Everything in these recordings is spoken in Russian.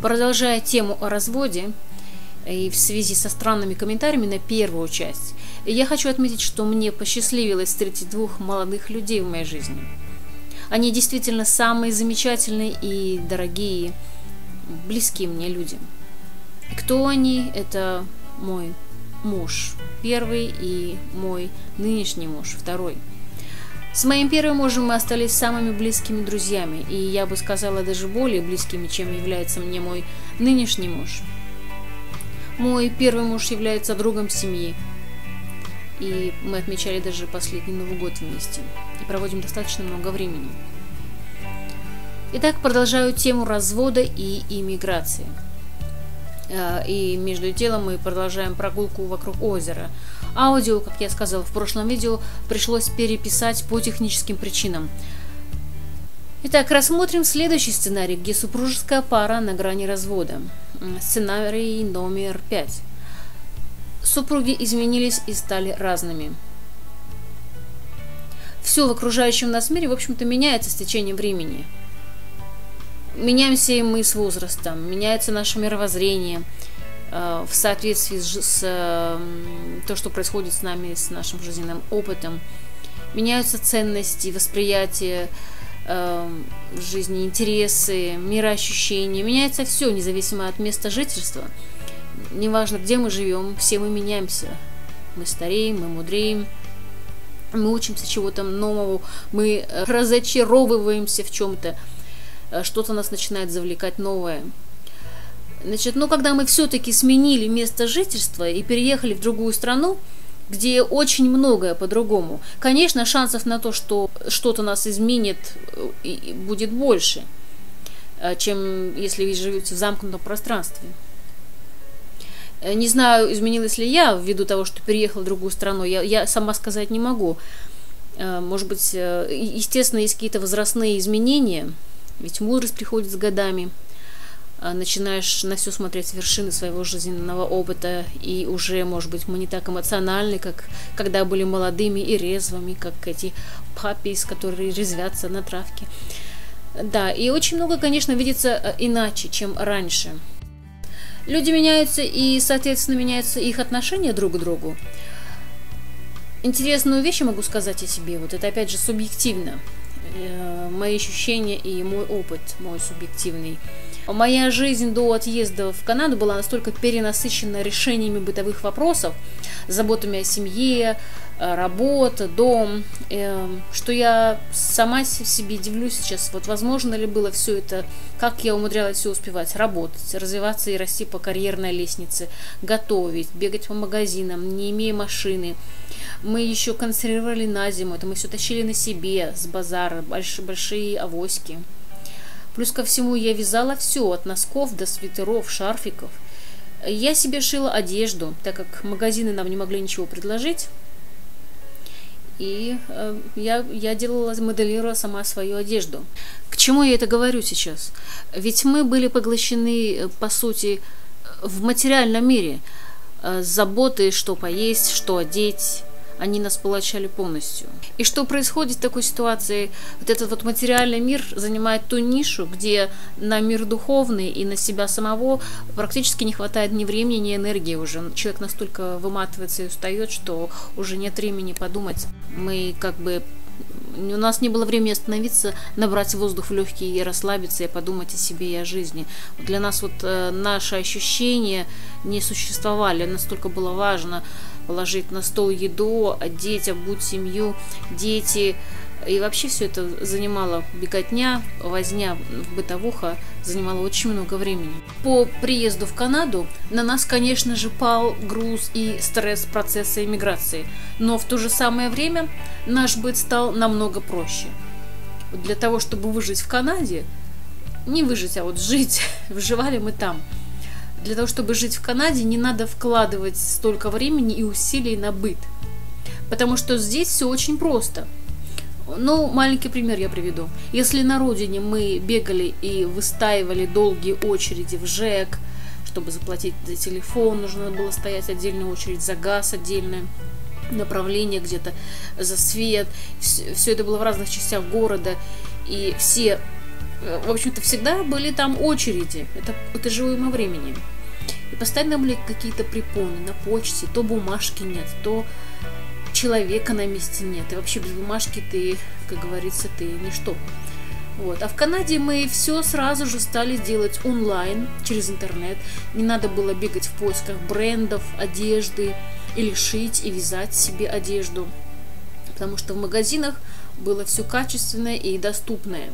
Продолжая тему о разводе и в связи со странными комментариями на первую часть, я хочу отметить, что мне посчастливилось встретить двух молодых людей в моей жизни. Они действительно самые замечательные и дорогие, близкие мне люди. И кто они? Это мой муж первый и мой нынешний муж второй. С моим первым мужем мы остались самыми близкими друзьями, и я бы сказала, даже более близкими, чем является мне мой нынешний муж. Мой первый муж является другом семьи, и мы отмечали даже последний Новый год вместе, и проводим достаточно много времени. Итак, продолжаю тему развода и иммиграции. И между делом мы продолжаем прогулку вокруг озера. Аудио, как я сказала в прошлом видео, пришлось переписать по техническим причинам. Итак, рассмотрим следующий сценарий, где супружеская пара на грани развода. Сценарий номер 5. Супруги изменились и стали разными. Все в окружающем нас мире, в общем-то, меняется с течением времени. Меняемся и мы с возрастом, меняется наше мировоззрение в соответствии с то, что происходит с нами, с нашим жизненным опытом. Меняются ценности, восприятие жизни, интересы, мироощущения. Меняется все, независимо от места жительства. Неважно, где мы живем, все мы меняемся. Мы стареем, мы мудреем, мы учимся чего-то нового, мы разочаровываемся в чем-то. Что-то нас начинает завлекать новое. Значит, когда мы все-таки сменили место жительства и переехали в другую страну, где очень многое по-другому, конечно, шансов на то, что что-то нас изменит, будет больше, чем если вы живете в замкнутом пространстве. Не знаю, изменилась ли я ввиду того, что переехала в другую страну, я сама сказать не могу. Может быть, естественно, есть какие-то возрастные изменения, ведь мудрость приходит с годами. Начинаешь на все смотреть с вершины своего жизненного опыта, и уже, может быть, мы не так эмоциональны, как когда были молодыми и резвыми, как эти паппис, которые резвятся на травке. Да, и очень много, конечно, видится иначе, чем раньше. Люди меняются, и, соответственно, меняются их отношения друг к другу. Интересную вещь я могу сказать о себе, вот это опять же субъективно. Мои ощущения и мой опыт, мой субъективный. Моя жизнь до отъезда в Канаду была настолько перенасыщена решениями бытовых вопросов, заботами о семье, работа, дом, что я сама себе удивлюсь сейчас, вот возможно ли было все это, как я умудрялась все успевать, работать, развиваться и расти по карьерной лестнице, готовить, бегать по магазинам, не имея машины. Мы еще консервировали на зиму, это мы все тащили на себе с базара, большие авоськи. Плюс ко всему я вязала все, от носков до свитеров, шарфиков. Я себе шила одежду, так как магазины нам не могли ничего предложить. И я делала, моделировала сама свою одежду. К чему я это говорю сейчас? Ведь мы были поглощены, по сути, в материальном мире. Заботы, что поесть, что одеть. Они нас поглощали полностью. И что происходит в такой ситуации? Вот этот вот материальный мир занимает ту нишу, где на мир духовный и на себя самого практически не хватает ни времени, ни энергии уже. Человек настолько выматывается и устает, что уже нет времени подумать. У нас не было времени остановиться, набрать воздух в легкие и расслабиться, и подумать о себе и о жизни. Для нас наши ощущения не существовали, настолько было важно положить на стол еду, одеть, обуть семью, дети. И вообще все это занимало беготня, возня, бытовуха, занимало очень много времени. По приезду в Канаду на нас, конечно же, пал груз и стресс процесса иммиграции. Но в то же самое время наш быт стал намного проще. Для того, чтобы выжить в Канаде, не выжить, а жить, выживали мы там. Для того, чтобы жить в Канаде, не надо вкладывать столько времени и усилий на быт. Потому что здесь все очень просто. Маленький пример я приведу. Если на родине мы бегали и выстаивали долгие очереди в ЖЭК, чтобы заплатить за телефон, нужно было стоять отдельная очередь за газ, отдельное направление где-то за свет. Все это было в разных частях города. И все В общем-то, всегда были там очереди. Это же уйма времени. И постоянно были какие-то препоны на почте. То бумажки нет, то человека на месте нет. И вообще без бумажки ты, как говорится, ты ничто. Вот. А в Канаде мы все сразу же стали делать онлайн, через интернет. Не надо было бегать в поисках брендов, одежды, или шить и вязать себе одежду. Потому что в магазинах было все качественное и доступное.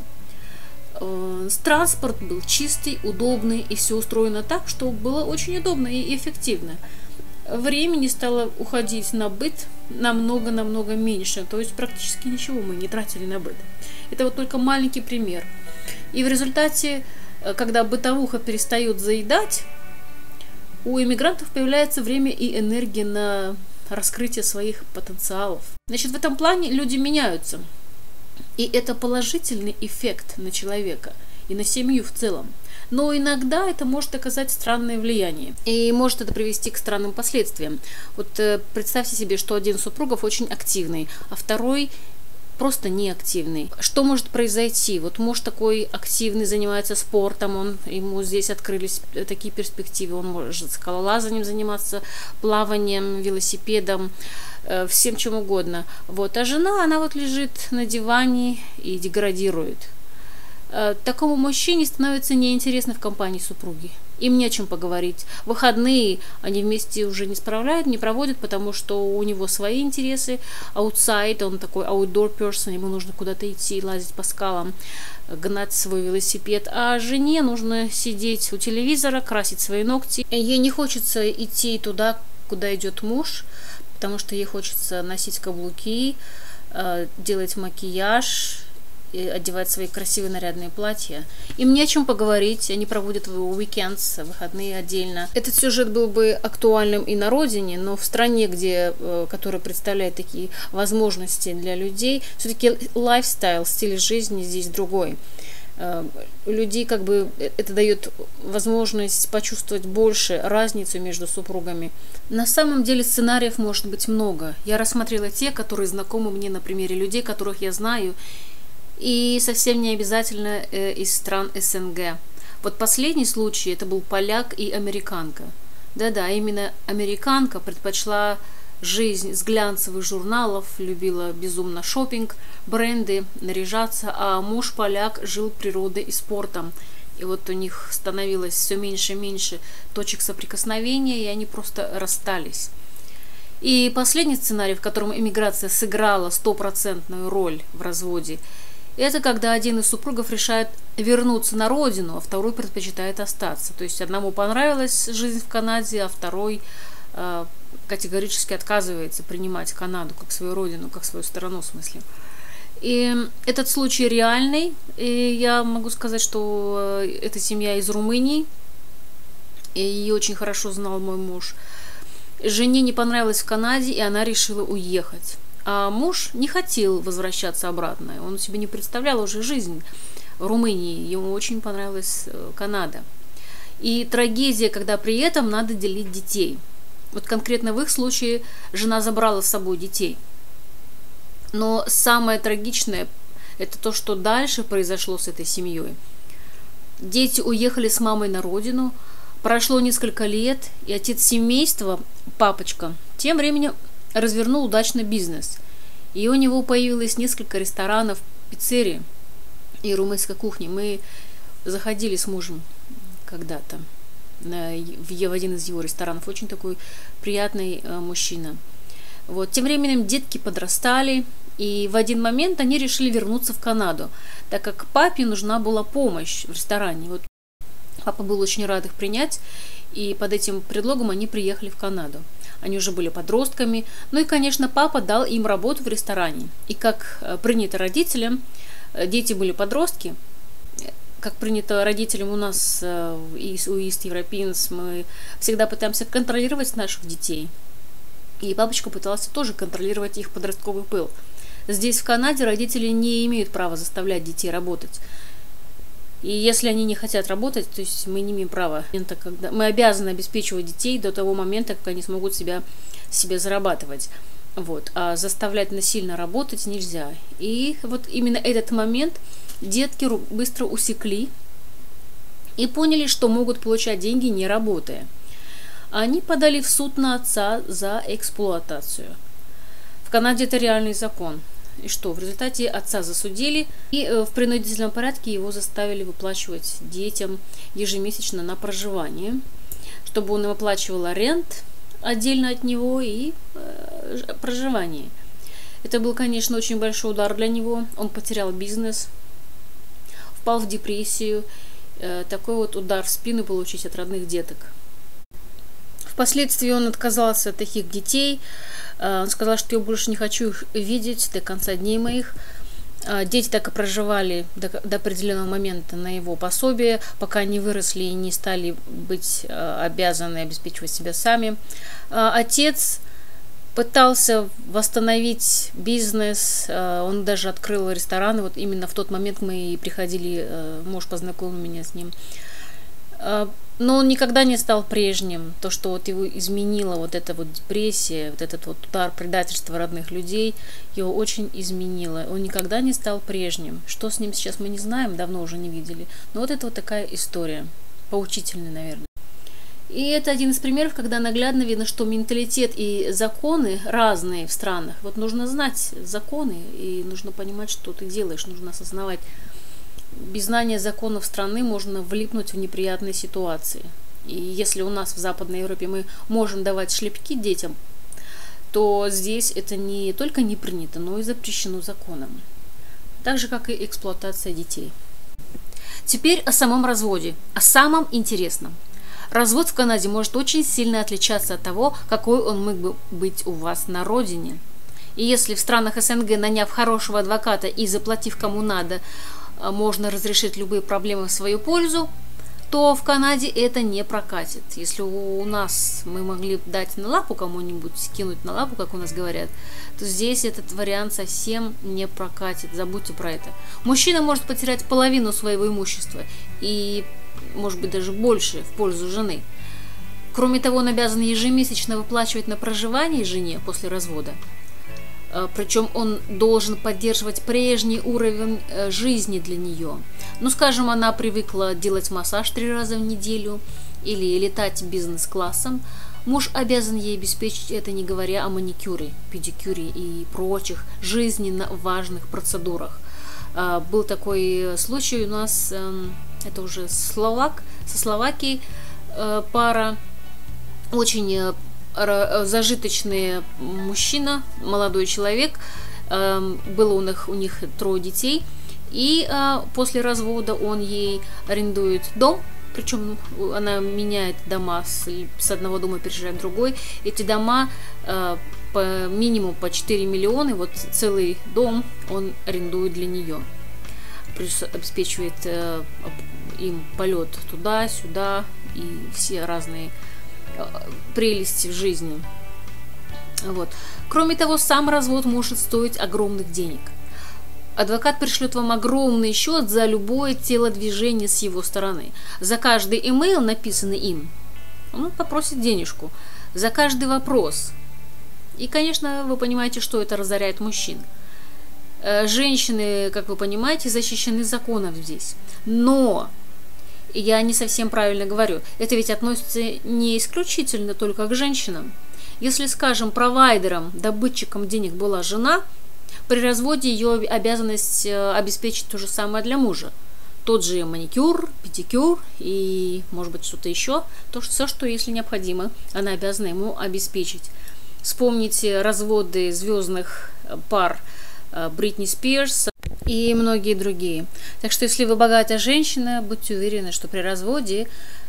Транспорт был чистый, удобный, и все устроено так, что было очень удобно и эффективно. Времени стало уходить на быт намного меньше, то есть практически ничего мы не тратили на быт. Это вот только маленький пример. И в результате, когда бытовуха перестает заедать, у иммигрантов появляется время и энергия на раскрытие своих потенциалов. Значит, в этом плане люди меняются. И это положительный эффект на человека и на семью в целом. Но иногда это может оказать странное влияние. И может это привести к странным последствиям. Вот представьте себе, что один из супругов очень активный, а второй просто неактивный. Что может произойти? Вот муж такой активный, занимается спортом, ему здесь открылись такие перспективы, он может скалолазанием заниматься, плаванием, велосипедом, всем чем угодно. Вот. А жена, она вот лежит на диване и деградирует. Такому мужчине становится неинтересно в компании супруги. Им не о чем поговорить. Выходные они вместе уже не проводят, потому что у него свои интересы. Outside, он такой outdoor person, ему нужно куда-то идти, лазить по скалам, гнать свой велосипед. А жене нужно сидеть у телевизора, красить свои ногти. Ей не хочется идти туда, куда идет муж, потому что ей хочется носить каблуки, делать макияж, одевать свои красивые нарядные платья. Им не о чем поговорить, они проводят уикендс, выходные отдельно. Этот сюжет был бы актуальным и на родине, но в стране, которая представляет такие возможности для людей, все-таки лайфстайл, стиль жизни здесь другой. У людей это дает возможность почувствовать больше разницу между супругами. На самом деле сценариев может быть много. Я рассмотрела те, которые знакомы мне на примере людей, которых я знаю, и совсем не обязательно из стран СНГ. Вот последний случай, это был поляк и американка. Да-да, именно американка предпочла жизнь с глянцевых журналов, любила безумно шопинг, бренды, наряжаться, а муж поляк жил природой и спортом. И вот у них становилось все меньше и меньше точек соприкосновения, и они просто расстались. И последний сценарий, в котором иммиграция сыграла 100% роль в разводе, это когда один из супругов решает вернуться на родину, а второй предпочитает остаться. То есть одному понравилась жизнь в Канаде, а второй категорически отказывается принимать Канаду как свою родину, как свою страну в смысле. И этот случай реальный. И я могу сказать, что эта семья из Румынии, и ее очень хорошо знал мой муж. Жене не понравилось в Канаде, и она решила уехать. А муж не хотел возвращаться обратно. Он себе не представлял уже жизнь в Румынии. Ему очень понравилась Канада. И трагедия, когда при этом надо делить детей. Вот конкретно в их случае жена забрала с собой детей. Но самое трагичное – это то, что дальше произошло с этой семьей. Дети уехали с мамой на родину. Прошло несколько лет, и отец семейства, папочка, тем временем развернул удачный бизнес. И у него появилось несколько ресторанов, пиццерий и румынской кухни. Мы заходили с мужем когда-то в один из его ресторанов. Очень такой приятный мужчина. Вот. Тем временем детки подрастали, и в один момент они решили вернуться в Канаду, так как папе нужна была помощь в ресторане. Вот папа был очень рад их принять, и под этим предлогом они приехали в Канаду. Они уже были подростками. Ну и, конечно, папа дал им работу в ресторане. И как принято родителям, дети были подростки. Как принято родителям у нас, у East Europeans, мы всегда пытаемся контролировать наших детей. И папочка пытался тоже контролировать их подростковый пыл. Здесь, в Канаде, родители не имеют права заставлять детей работать. И если они не хотят работать, то есть мы не имеем права. Мы обязаны обеспечивать детей до того момента, как они смогут себе зарабатывать. Вот. А заставлять насильно работать нельзя. И вот именно этот момент детки быстро усекли и поняли, что могут получать деньги, не работая. Они подали в суд на отца за эксплуатацию. В Канаде это реальный закон. И что, в результате отца засудили, и в принудительном порядке его заставили выплачивать детям ежемесячно на проживание, чтобы он им оплачивал рент отдельно от него и проживание. Это был, конечно, очень большой удар для него. Он потерял бизнес, впал в депрессию. Такой вот удар в спину получить от родных деток. Впоследствии он отказался от таких детей. Он сказал, что я больше не хочу их видеть до конца дней моих. Дети так и проживали до определенного момента на его пособие, пока не выросли и не стали быть обязаны обеспечивать себя сами. Отец пытался восстановить бизнес, он даже открыл рестораны. Вот именно в тот момент мы и приходили, муж познакомил меня с ним. Но он никогда не стал прежним. То, что вот его изменила вот эта вот депрессия, вот этот вот удар предательства родных людей, его очень изменило. Он никогда не стал прежним. Что с ним сейчас, мы не знаем, давно уже не видели. Но вот это вот такая история, поучительная, наверное. И это один из примеров, когда наглядно видно, что менталитет и законы разные в странах. Вот нужно знать законы, и нужно понимать, что ты делаешь, нужно осознавать. Без знания законов страны можно влипнуть в неприятные ситуации. И если у нас в Западной Европе мы можем давать шлепки детям, то здесь это не только не принято, но и запрещено законом. Так же, как и эксплуатация детей. Теперь о самом разводе, о самом интересном. Развод в Канаде может очень сильно отличаться от того, какой он мог бы быть у вас на родине. И если в странах СНГ, наняв хорошего адвоката и заплатив кому надо, можно разрешить любые проблемы в свою пользу, то в Канаде это не прокатит. Если у нас мы могли дать на лапу кому-нибудь, кинуть на лапу, как у нас говорят, то здесь этот вариант совсем не прокатит. Забудьте про это. Мужчина может потерять половину своего имущества и, может быть, даже больше в пользу жены. Кроме того, он обязан ежемесячно выплачивать на проживание жене после развода. Причем он должен поддерживать прежний уровень жизни для нее. Ну, скажем, она привыкла делать массаж 3 раза в неделю или летать бизнес-классом. Муж обязан ей обеспечить это, не говоря о маникюре, педикюре и прочих жизненно важных процедурах. Был такой случай у нас, это уже со Словакией, пара, очень зажиточный мужчина, молодой человек, было у них 3 детей, и после развода он ей арендует дом, причем она меняет дома, с одного дома переезжает в другой. Эти дома по минимум по 4 миллиона, вот целый дом он арендует для нее, плюс обеспечивает им полет туда-сюда и все разные прелести в жизни. Вот. Кроме того, сам развод может стоить огромных денег. Адвокат пришлет вам огромный счет за любое телодвижение с его стороны. За каждый имейл, написанный им, он попросит денежку. За каждый вопрос. И, конечно, вы понимаете, что это разоряет мужчин. Женщины, как вы понимаете, защищены законом здесь. Но я не совсем правильно говорю. Это ведь относится не исключительно только к женщинам. Если, скажем, провайдером, добытчиком денег была жена, при разводе ее обязанность обеспечить то же самое для мужа. Тот же маникюр, педикюр и, может быть, что-то еще. То, что все, что, если необходимо, она обязана ему обеспечить. Вспомните разводы звездных пар Бритни Спирс и многие другие. Так что, если вы богатая женщина, будьте уверены, что при разводе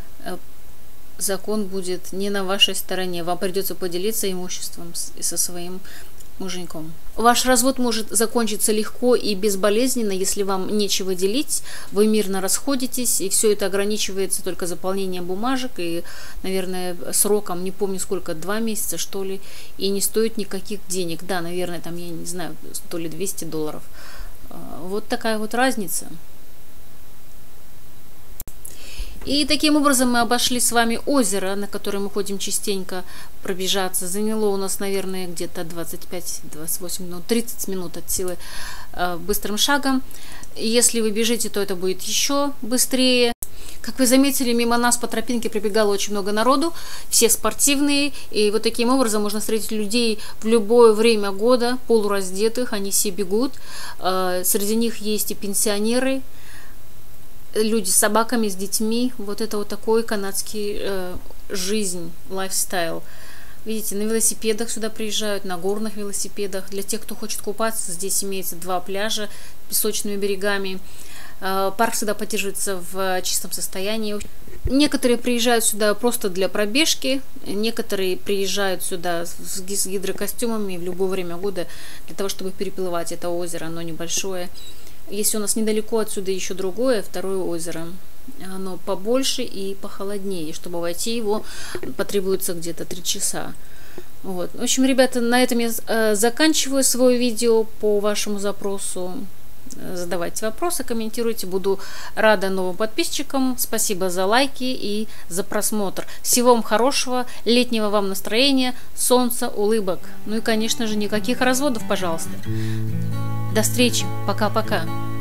закон будет не на вашей стороне. Вам придется поделиться имуществом со своим муженьком. Ваш развод может закончиться легко и безболезненно, если вам нечего делить, вы мирно расходитесь, и все это ограничивается только заполнением бумажек и, наверное, сроком, не помню сколько, 2 месяца, что ли, и не стоит никаких денег. Да, наверное, там, я не знаю, то ли $200. Вот такая вот разница. И таким образом мы обошли с вами озеро, на которое мы ходим частенько пробежаться. Заняло у нас, наверное, где-то 25-28 минут, 30 минут от силы быстрым шагом. Если вы бежите, то это будет еще быстрее. Как вы заметили, мимо нас по тропинке прибегало очень много народу, все спортивные, и вот таким образом можно встретить людей в любое время года, полураздетых, они все бегут. Среди них есть и пенсионеры, люди с собаками, с детьми. Вот это вот такой канадский жизнь, лайфстайл. Видите, на велосипедах сюда приезжают, на горных велосипедах. Для тех, кто хочет купаться, здесь имеется 2 пляжа с песочными берегами. Парк всегда поддерживается в чистом состоянии. Некоторые приезжают сюда просто для пробежки, некоторые приезжают сюда с гидрокостюмами в любое время года для того, чтобы переплывать это озеро, оно небольшое. Есть у нас недалеко отсюда еще другое, второе озеро. Оно побольше и похолоднее. Чтобы войти его, потребуется где-то 3 часа. Вот. В общем, ребята, на этом я заканчиваю свое видео по вашему запросу. Задавайте вопросы, комментируйте. Буду рада новым подписчикам. Спасибо за лайки и за просмотр. Всего вам хорошего, летнего вам настроения, солнца, улыбок. Ну и, конечно же, никаких разводов, пожалуйста. До встречи. Пока-пока.